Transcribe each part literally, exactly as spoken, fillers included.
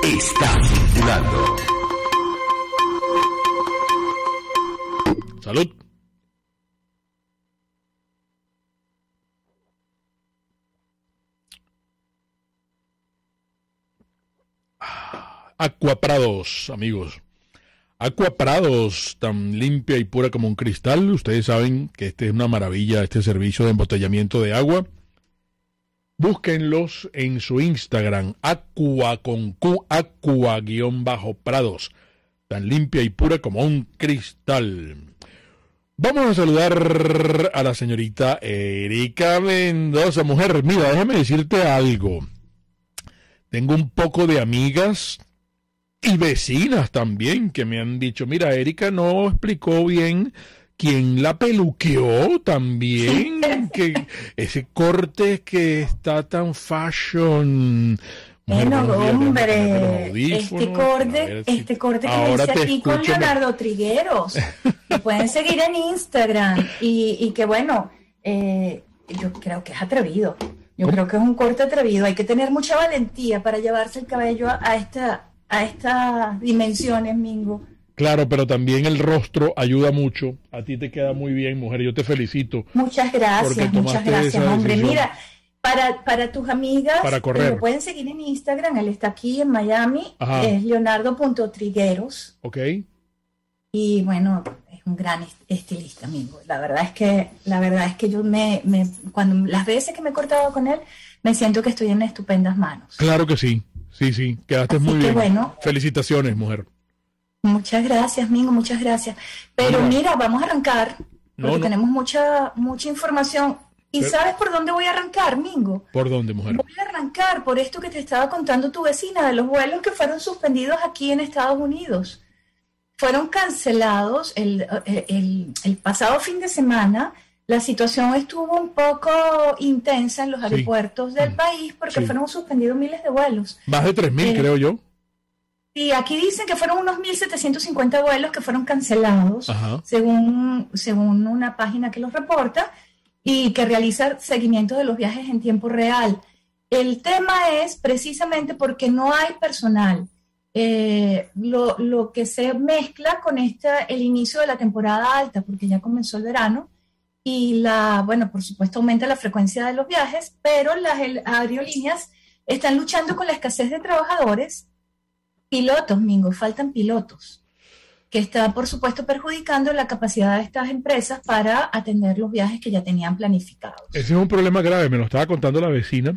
está circulando. Salud. Aqua Prados, amigos. Aqua Prados, tan limpia y pura como un cristal. Ustedes saben que este es una maravilla, este servicio de embotellamiento de agua. Búsquenlos en su Instagram, Aqua con Q, Aqua guión bajo Prados, tan limpia y pura como un cristal. Vamos a saludar a la señorita Erika Mendoza. Mujer, mira, déjame decirte algo. Tengo un poco de amigas y vecinas también que me han dicho, mira, Erika no explicó bien quién la peluqueó también, que ese corte que está tan fashion. Bueno, hombre, este corte, si... este corte que hice aquí con Leonardo Trigueros, que pueden seguir en Instagram, y, y que bueno, eh, yo creo que es atrevido, yo ¿Cómo? creo que es un corte atrevido, hay que tener mucha valentía para llevarse el cabello a, a esta, a estas dimensiones, Mingo. Claro, pero también el rostro ayuda mucho. A ti te queda muy bien, mujer. Yo te felicito. Muchas gracias, muchas gracias, hombre. Mira, para, para tus amigas, para correr. Lo pueden seguir en Instagram. Él está aquí en Miami. Ajá. Es leonardo punto trigueros. Ok. Y bueno, es un gran estilista, amigo. La verdad es que, la verdad es que yo me, me, cuando las veces que me he cortado con él, me siento que estoy en estupendas manos. Claro que sí. Sí, sí. Quedaste Así muy bien. Bueno, felicitaciones, mujer. Muchas gracias, Mingo, muchas gracias. Pero no. mira, vamos a arrancar, porque no, no. tenemos mucha mucha información. ¿Y Pero, sabes por dónde voy a arrancar, Mingo? ¿Por dónde, mujer? Voy a arrancar por esto que te estaba contando tu vecina, de los vuelos que fueron suspendidos aquí en Estados Unidos. Fueron cancelados el, el, el, el pasado fin de semana. La situación estuvo un poco intensa en los aeropuertos sí. del mm. país, porque sí. fueron suspendidos miles de vuelos. Más de tres mil, eh, creo yo. Y aquí dicen que fueron unos mil setecientos cincuenta vuelos que fueron cancelados, según, según una página que los reporta y que realiza seguimiento de los viajes en tiempo real. El tema es precisamente porque no hay personal. Eh, lo, lo que se mezcla con esta, el inicio de la temporada alta, porque ya comenzó el verano, y la, bueno, por supuesto aumenta la frecuencia de los viajes, pero las aerolíneas están luchando con la escasez de trabajadores. Pilotos, Mingo, faltan pilotos, que está, por supuesto, perjudicando la capacidad de estas empresas para atender los viajes que ya tenían planificados. Ese es un problema grave, me lo estaba contando la vecina,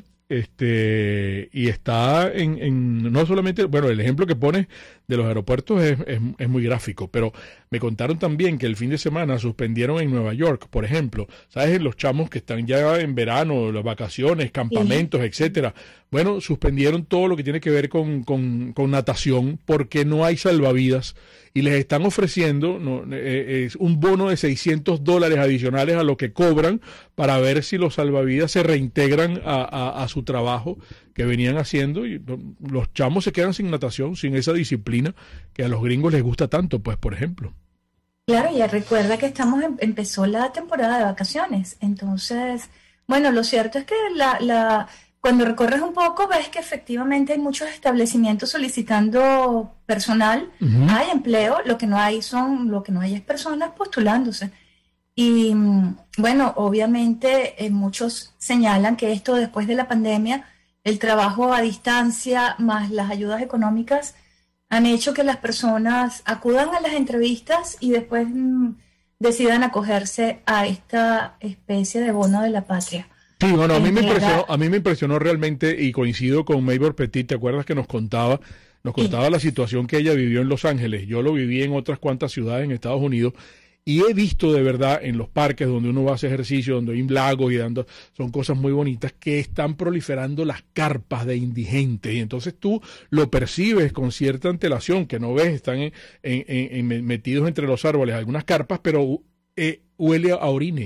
este y está en, en no solamente, bueno, el ejemplo que pones de los aeropuertos es, es, es muy gráfico, pero me contaron también que el fin de semana suspendieron en Nueva York, por ejemplo, ¿sabes? Los chamos que están ya en verano, las vacaciones, campamentos, sí. etcétera. Bueno, suspendieron todo lo que tiene que ver con, con, con natación porque no hay salvavidas y les están ofreciendo no, eh, es un bono de seiscientos dólares adicionales a lo que cobran para ver si los salvavidas se reintegran a, a, a su trabajo que venían haciendo y los chamos se quedan sin natación, sin esa disciplina que a los gringos les gusta tanto, pues, por ejemplo. Claro, ya recuerda que estamos en, empezó la temporada de vacaciones, entonces, bueno, lo cierto es que la... la cuando recorres un poco ves que efectivamente hay muchos establecimientos solicitando personal, uh-huh. hay empleo, lo que no hay son, lo que no hay es personas postulándose. Y bueno, obviamente eh, muchos señalan que esto después de la pandemia, el trabajo a distancia más las ayudas económicas han hecho que las personas acudan a las entrevistas y después mm, decidan acogerse a esta especie de bono de la patria. Sí, bueno, a mí me impresionó, a mí me impresionó realmente y coincido con Maybor Petit, ¿te acuerdas que nos contaba, nos contaba sí. la situación que ella vivió en Los Ángeles? Yo lo viví en otras cuantas ciudades en Estados Unidos y he visto de verdad en los parques donde uno va a hacer ejercicio, donde hay lagos y dando, son cosas muy bonitas, que están proliferando las carpas de indigentes y entonces tú lo percibes con cierta antelación, que no ves, están en, en, en, metidos entre los árboles algunas carpas, pero eh, huele a orine.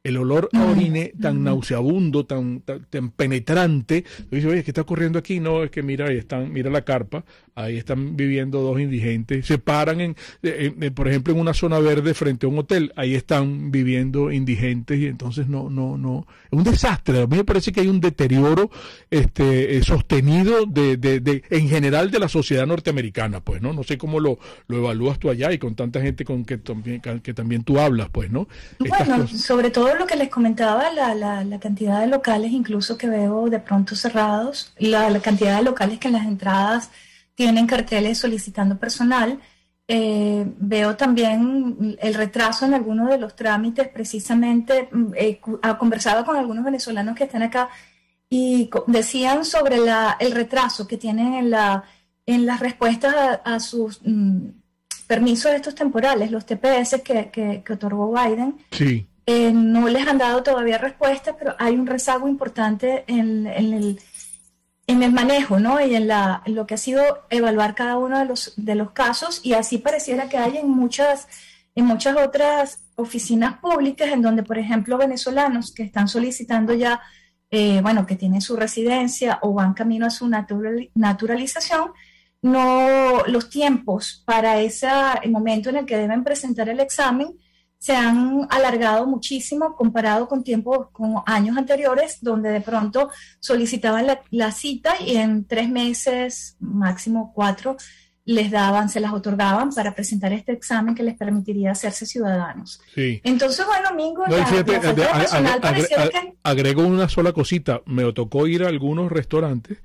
el olor a orine tan mm. nauseabundo, tan, tan, tan penetrante. Tú dices, oye, ¿qué está ocurriendo aquí? No, es que mira, ahí están, mira la carpa, ahí están viviendo dos indigentes, se paran, en, en, en, por ejemplo, en una zona verde frente a un hotel, ahí están viviendo indigentes y entonces no, no, no, es un desastre. A mí me parece que hay un deterioro este, eh, sostenido de, de, de, en general de la sociedad norteamericana, pues, ¿no? No sé cómo lo, lo evalúas tú allá y con tanta gente con que también, que también tú hablas, pues, ¿no? Estas bueno, cosas. Sobre todo lo que les comentaba, la, la, la cantidad de locales incluso que veo de pronto cerrados, la, la cantidad de locales que en las entradas tienen carteles solicitando personal. Eh, veo también el retraso en algunos de los trámites, precisamente eh, conversaba con algunos venezolanos que están acá y decían sobre la, el retraso que tienen en, la, en las respuestas a, a sus mm, permisos estos temporales, los T P S que, que, que otorgó Biden. Sí. Eh, no les han dado todavía respuestas, pero hay un rezago importante en, en, el, en el manejo, ¿no? Y en, la, en lo que ha sido evaluar cada uno de los, de los casos, y así pareciera que hay en muchas, en muchas otras oficinas públicas en donde, por ejemplo, venezolanos que están solicitando ya, eh, bueno, que tienen su residencia o van camino a su natural, naturalización, no, los tiempos para ese el momento en el que deben presentar el examen se han alargado muchísimo comparado con tiempos, con años anteriores, donde de pronto solicitaban la, la cita y en tres meses, máximo cuatro, les daban, se las otorgaban para presentar este examen que les permitiría hacerse ciudadanos. Sí. Entonces, bueno, Mingo, no, la, fíjate, la falta de personal pareciera que... Agrego una sola cosita, me tocó ir a algunos restaurantes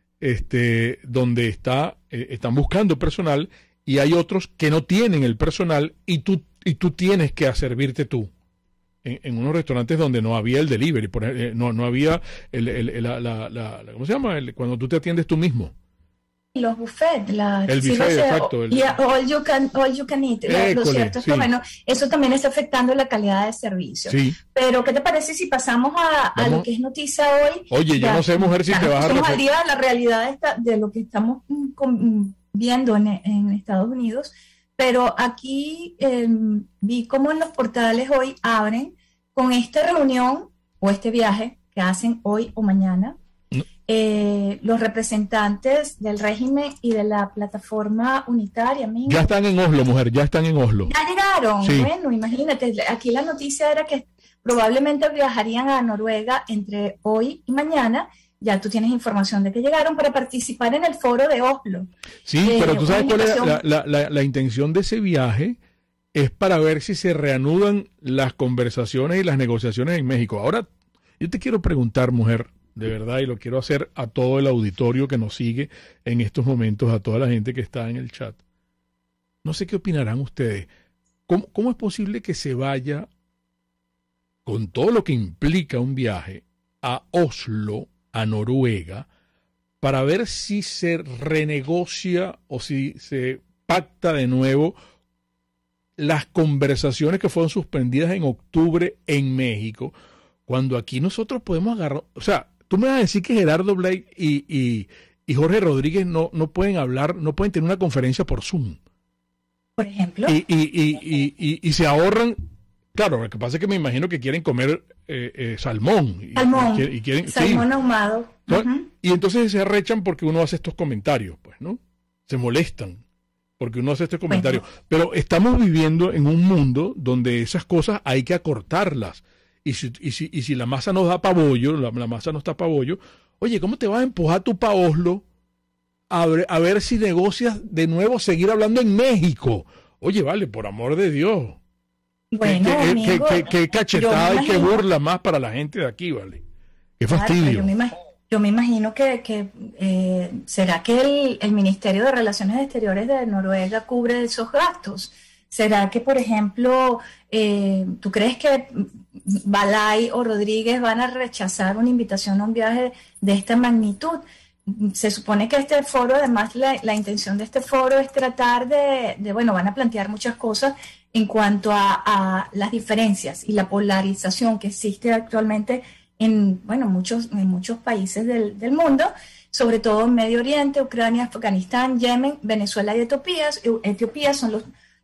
este, donde está, eh, están buscando personal y hay otros que no tienen el personal y tú y tú tienes que servirte tú. En, en unos restaurantes donde no había el delivery, por ejemplo, no, no había el, el, el, la, la, la, ¿cómo se llama? El, cuando tú te atiendes tú mismo. Los buffets. La, el buffet, sí, exacto. El, yeah, all, you can, all you can eat. École, lo cierto es que, sí. bueno, eso también está afectando la calidad de servicio. Sí. Pero, ¿qué te parece si pasamos a, a lo que es noticia hoy? Oye, ya, yo no sé, mujer, si te vas a... Estamos al día de la realidad de, esta, de lo que estamos viendo en, en Estados Unidos. Pero aquí eh, vi cómo en los portales hoy abren con esta reunión o este viaje que hacen hoy o mañana no. eh, los representantes del régimen y de la plataforma unitaria. Misma. Ya están en Oslo, mujer, ya están en Oslo. Ya llegaron, sí. Bueno, imagínate, aquí la noticia era que probablemente viajarían a Noruega entre hoy y mañana. Ya tú tienes información de que llegaron para participar en el foro de Oslo. Sí, eh, pero tú sabes cuál es la, la, la, la intención de ese viaje, es para ver si se reanudan las conversaciones y las negociaciones en México. Ahora, yo te quiero preguntar, mujer, de verdad, y lo quiero hacer a todo el auditorio que nos sigue en estos momentos, a toda la gente que está en el chat. No sé qué opinarán ustedes. ¿Cómo, cómo es posible que se vaya, con todo lo que implica un viaje, a Oslo, a Noruega, para ver si se renegocia o si se pacta de nuevo las conversaciones que fueron suspendidas en octubre en México, cuando aquí nosotros podemos agarrar, o sea, tú me vas a decir que Gerardo Blake y, y, y Jorge Rodríguez no, no pueden hablar, no pueden tener una conferencia por Zoom. Por ejemplo. Y, y, y, y, y, y se ahorran. Claro, lo que pasa es que me imagino que quieren comer eh, eh, salmón. Y, salmón. Y, y quieren, salmón sí. ahumado. ¿No? Uh-huh. Y entonces se arrechan porque uno hace estos comentarios, pues, ¿no? Se molestan porque uno hace estos comentarios. Bueno. Pero estamos viviendo en un mundo donde esas cosas hay que acortarlas. Y si, y si, y si la masa nos da pabollo, la, la masa no está pabollo, oye, ¿cómo te vas a empujar tú pa' Oslo a ver, a ver si negocias de nuevo seguir hablando en México? Oye, vale, por amor de Dios. Bueno, qué, amigo, qué, qué, qué cachetada y qué burla más para la gente de aquí, ¿vale? Qué fastidio. Claro, yo, me imagino, yo me imagino que, que eh, ¿será que el, el Ministerio de Relaciones Exteriores de Noruega cubre esos gastos? ¿Será que, por ejemplo, eh, tú crees que Balay o Rodríguez van a rechazar una invitación a un viaje de esta magnitud? Se supone que este foro, además, la, la intención de este foro es tratar de, de, bueno, van a plantear muchas cosas en cuanto a, a las diferencias y la polarización que existe actualmente en, bueno, muchos, en muchos países del, del mundo, sobre todo en Medio Oriente, Ucrania, Afganistán, Yemen, Venezuela y Etiopía. Etiopía son los,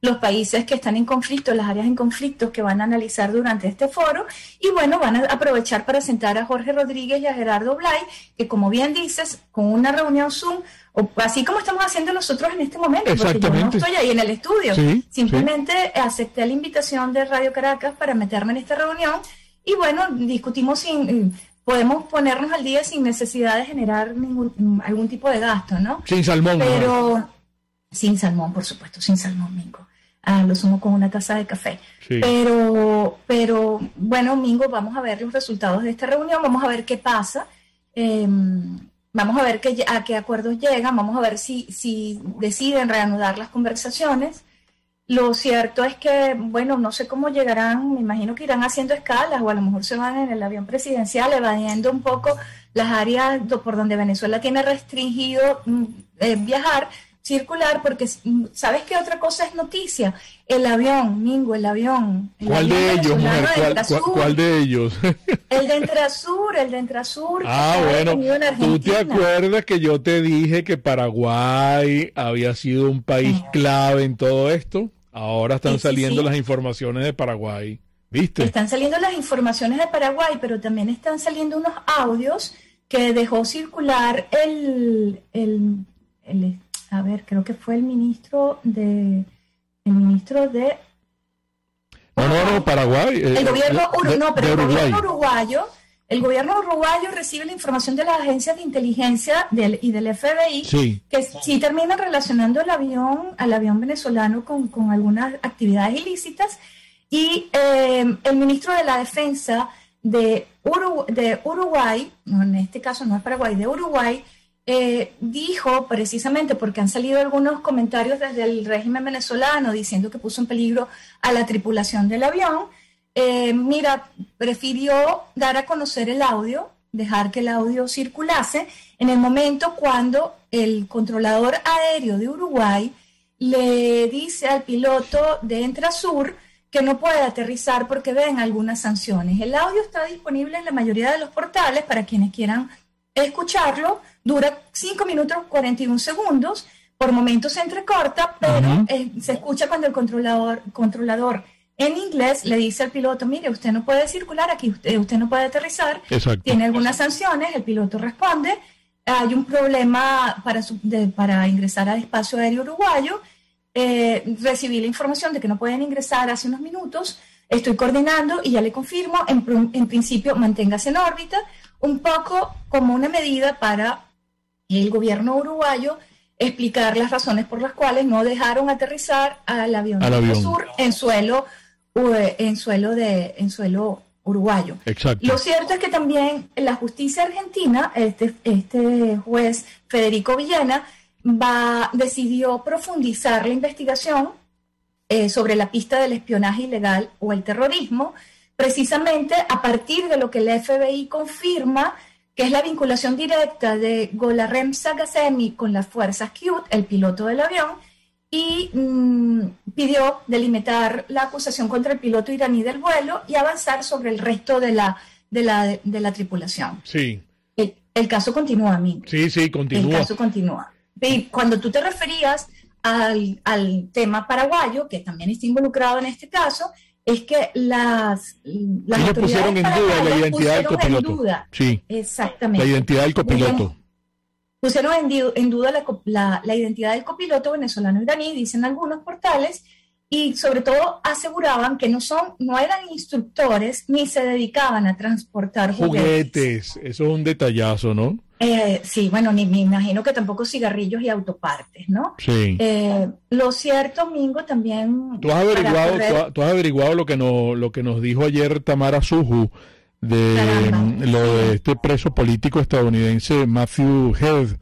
los países que están en conflicto, las áreas en conflicto que van a analizar durante este foro, y bueno, van a aprovechar para sentar a Jorge Rodríguez y a Gerardo Blay, que como bien dices, con una reunión Zoom, o así como estamos haciendo nosotros en este momento, porque yo no estoy ahí en el estudio, sí, simplemente sí. acepté la invitación de Radio Caracas para meterme en esta reunión, y bueno, discutimos sin... podemos ponernos al día sin necesidad de generar ningún, algún tipo de gasto, ¿no? Sin salmón. Pero, ¿no? Sin salmón, por supuesto, sin salmón, Mingo. Ah, lo sumo con una taza de café. Sí. Pero, pero, bueno, Mingo, vamos a ver los resultados de esta reunión, vamos a ver qué pasa, eh, vamos a ver qué, a qué acuerdos llegan, vamos a ver si, si deciden reanudar las conversaciones. Lo cierto es que, bueno, no sé cómo llegarán, me imagino que irán haciendo escalas o a lo mejor se van en el avión presidencial evadiendo un poco las áreas por donde Venezuela tiene restringido eh, viajar, circular, porque ¿sabes qué otra cosa es noticia? El avión, Mingo, el avión. El ¿Cuál avión de ellos, mujer? ¿Cuál, ¿Cuál, ¿Cuál de ellos? El de Entrasur, el de Entrasur. Ah, bueno, ¿tú te acuerdas que yo te dije que Paraguay había sido un país sí. clave en todo esto? Ahora están sí, sí, saliendo sí. las informaciones de Paraguay, ¿viste? Están saliendo las informaciones de Paraguay, pero también están saliendo unos audios que dejó circular el, el, el a ver, creo que fue el ministro de, el ministro de... No, no, no, Paraguay. El eh, gobierno, de, no, pero de el Uruguay. gobierno uruguayo, el gobierno uruguayo recibe la información de las agencias de inteligencia del, y del F B I, sí. que sí terminan relacionando el avión, al avión venezolano con, con algunas actividades ilícitas, y eh, el ministro de la Defensa de, Uru, de Uruguay, no, en este caso no es Paraguay, de Uruguay, Eh, dijo precisamente porque han salido algunos comentarios desde el régimen venezolano diciendo que puso en peligro a la tripulación del avión, eh, mira, prefirió dar a conocer el audio, dejar que el audio circulase en el momento cuando el controlador aéreo de Uruguay le dice al piloto de Entrasur que no puede aterrizar porque ven algunas sanciones. El audio está disponible en la mayoría de los portales para quienes quieran escucharlo. Dura cinco minutos cuarenta y un segundos, por momentos se entrecorta, pero uh-huh. eh, se escucha cuando el controlador, controlador en inglés le dice al piloto, mire, usted no puede circular aquí, usted, usted no puede aterrizar, Exacto. tiene algunas sanciones, el piloto responde, hay un problema para, su, de, para ingresar al espacio aéreo uruguayo, eh, recibí la información de que no pueden ingresar hace unos minutos, estoy coordinando y ya le confirmo, en, en principio manténgase en órbita, un poco como una medida para el gobierno uruguayo explicar las razones por las cuales no dejaron aterrizar al avión al avión. sur en suelo en suelo de en suelo uruguayo. Exacto. Lo cierto es que también la justicia argentina, este este juez Federico Villena va decidió profundizar la investigación eh, sobre la pista del espionaje ilegal o el terrorismo, precisamente a partir de lo que el F B I confirma que es la vinculación directa de Golarem Sagasemi con las fuerzas Q, el piloto del avión, y mmm, pidió delimitar la acusación contra el piloto iraní del vuelo y avanzar sobre el resto de la, de la, de, de la tripulación. Sí. El, el caso continúa, amigo. Sí, sí, continúa. El caso continúa. Y cuando tú te referías al, al tema paraguayo, que también está involucrado en este caso, es que las, las Ellos pusieron en duda la identidad del copiloto. Duda. Sí. Exactamente. La identidad del copiloto. Pusieron en, en duda la, la, la identidad del copiloto venezolano-iraní, dicen algunos portales, y sobre todo aseguraban que no son, no eran instructores ni se dedicaban a transportar juguetes. Juguetes, eso es un detallazo, ¿no? Eh, sí, bueno, ni me imagino que tampoco cigarrillos y autopartes, ¿no? Sí. Eh, lo cierto, Mingo, también... ¿Tú has averiguado, correr... tú has, tú has averiguado lo que nos, lo que nos dijo ayer Tamara Suju de Caramba. lo de este preso político estadounidense Matthew Head?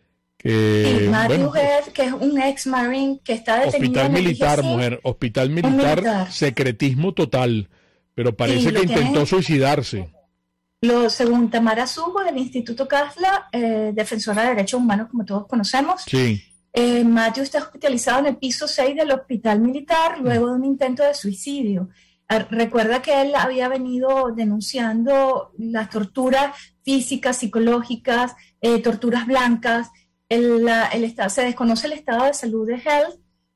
Que, sí, Matthew bueno, Head, que es un ex marine que está detenido hospital en el militar, I G C, mujer, hospital militar, militar, secretismo total, pero parece que intentó tienen... suicidarse. Lo, según Tamara Sujo del Instituto Casla, eh, defensora de derechos humanos, como todos conocemos, sí. eh, Matthew está hospitalizado en el piso seis del hospital militar luego de un intento de suicidio. Eh, recuerda que él había venido denunciando las torturas físicas, psicológicas, eh, torturas blancas. El, la, el estado, se desconoce el estado de salud de Health,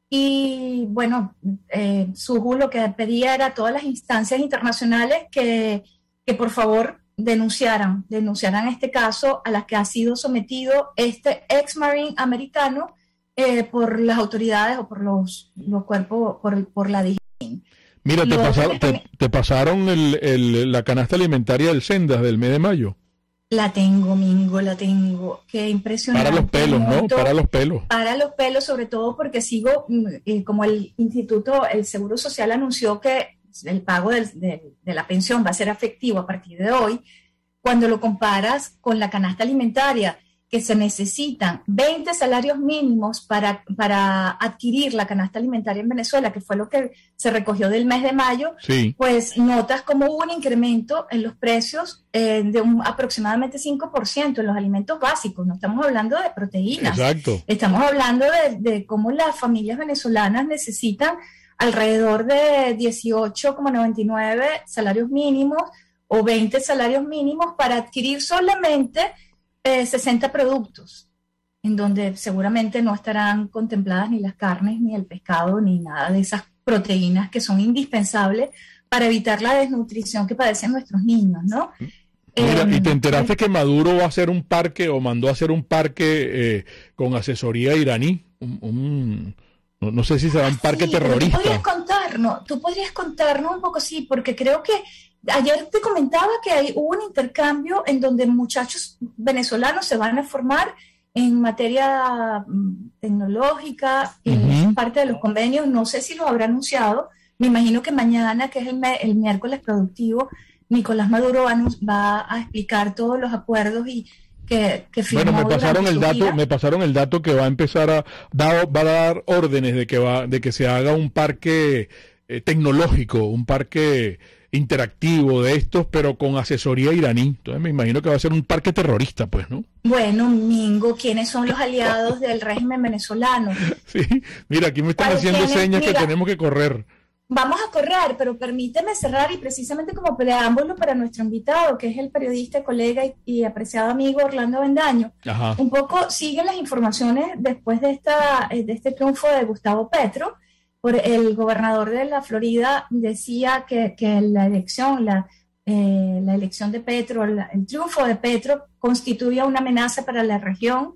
Y bueno, eh, Suju lo que pedía era a todas las instancias internacionales que, que por favor denunciaran, denunciaran este caso a las que ha sido sometido este ex marine americano eh, por las autoridades o por los, los cuerpos, por, por la D G I N. Mira, te pasaron, te, te pasaron el, el, la canasta alimentaria del Sendas del mes de mayo. La tengo, Mingo, la tengo. Qué impresionante. Para los pelos, ¿no? Para los pelos. Para los pelos, sobre todo porque sigo, eh, como el Instituto, el Seguro Social anunció que el pago del, de, de la pensión va a ser efectivo a partir de hoy. Cuando lo comparas con la canasta alimentaria, que se necesitan veinte salarios mínimos para, para adquirir la canasta alimentaria en Venezuela, que fue lo que se recogió del mes de mayo, sí. Pues notas como hubo un incremento en los precios eh, de un aproximadamente cinco por ciento en los alimentos básicos. No estamos hablando de proteínas. Exacto. Estamos hablando de, de cómo las familias venezolanas necesitan alrededor de dieciocho coma noventa y nueve salarios mínimos o veinte salarios mínimos para adquirir solamente Eh, sesenta productos, en donde seguramente no estarán contempladas ni las carnes, ni el pescado, ni nada de esas proteínas que son indispensables para evitar la desnutrición que padecen nuestros niños, ¿no? Mira, eh, ¿y te enteraste eh, que Maduro va a hacer un parque o mandó a hacer un parque eh, con asesoría iraní? Un, un, no, no sé si será un parque sí, terrorista. Tú podrías contarnos, tú podrías contarnos un poco, sí, porque creo que ayer te comentaba que hay, hubo un intercambio en donde muchachos venezolanos se van a formar en materia tecnológica, uh-huh. en parte de los convenios, no sé si lo habrá anunciado, me imagino que mañana, que es el, el miércoles productivo, Nicolás Maduro va, va a explicar todos los acuerdos y que, que firmó. Bueno, me pasaron el dato, vida. me pasaron el dato que va a empezar a, va, va a dar órdenes de que va, de que se haga un parque eh, tecnológico, un parque interactivo de estos, pero con asesoría iraní. Entonces me imagino que va a ser un parque terrorista, pues, ¿no? Bueno, Mingo, ¿quiénes son los aliados del régimen venezolano? Sí, mira, aquí me están haciendo señas mira, que tenemos que correr. Vamos a correr, pero permíteme cerrar y precisamente como preámbulo para nuestro invitado, que es el periodista, colega y, y apreciado amigo Orlando Avendaño. Ajá. Un poco siguen las informaciones después de, esta, de este triunfo de Gustavo Petro. Por el gobernador de la Florida decía que, que la elección, la, eh, la elección de Petro, la, el triunfo de Petro constituía una amenaza para la región,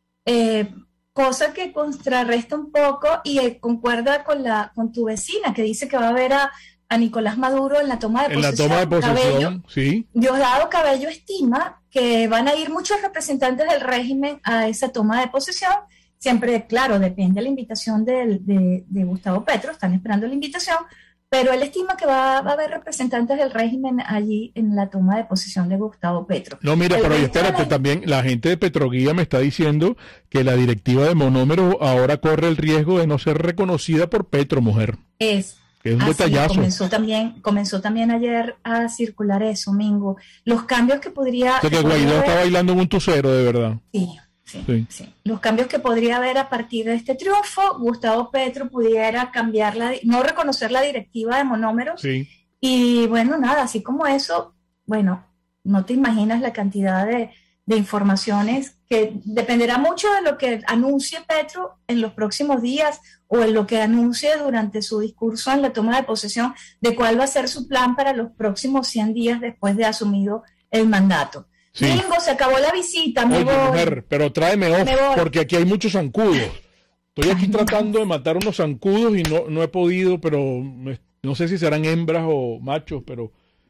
eh, cosa que contrarresta un poco y eh, concuerda con, la, con tu vecina que dice que va a ver a, a Nicolás Maduro en la toma de en posesión. En la toma de posesión, Cabello, sí. Diosdado Cabello estima que van a ir muchos representantes del régimen a esa toma de posesión. Siempre, claro, depende de la invitación de, de, de Gustavo Petro, están esperando la invitación, pero él estima que va, va a haber representantes del régimen allí en la toma de posesión de Gustavo Petro. No, mira, el pero espérate, la... también la gente de Petroguía me está diciendo que la directiva de monómeros ahora corre el riesgo de no ser reconocida por Petro, mujer. Es, es un así, detallazo. Comenzó también, comenzó también ayer a circular eso, Mingo. Los cambios que podría... O sea, que Guaidó haber... está bailando en un tucero, de verdad. Sí. Sí, sí. sí. Los cambios que podría haber a partir de este triunfo, Gustavo Petro pudiera cambiar la, no reconocer la directiva de monómeros. Sí. Y bueno, nada, así como eso, bueno, no te imaginas la cantidad de, de informaciones que dependerá mucho de lo que anuncie Petro en los próximos días o en lo que anuncie durante su discurso en la toma de posesión, de cuál va a ser su plan para los próximos cien días después de asumido el mandato. Sí. Mingo, se acabó la visita, me Oye, voy. Mujer, pero tráeme off, porque aquí hay muchos zancudos. Estoy aquí Ay, tratando de matar unos zancudos y no, no he podido, pero me, no sé si serán hembras o machos, pero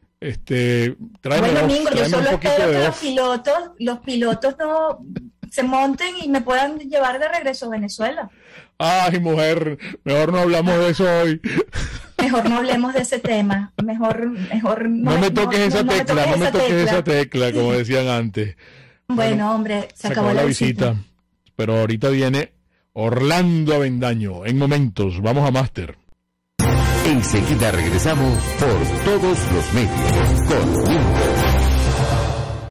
este, tráeme bueno, off, Mingo, tráeme yo solo un poquito espero de que off. los pilotos, los pilotos no se monten y me puedan llevar de regreso a Venezuela. Ay, mujer, mejor no hablamos de eso hoy. Mejor no hablemos de ese tema. Mejor, mejor no, no me toques no, esa no, tecla, no me toques esa, esa tecla, como decían antes. Bueno, bueno hombre, se, se acabó, acabó la visita. visita. Pero ahorita viene Orlando Avendaño. En momentos, vamos a Máster. Enseguida regresamos por todos los medios con Mingo.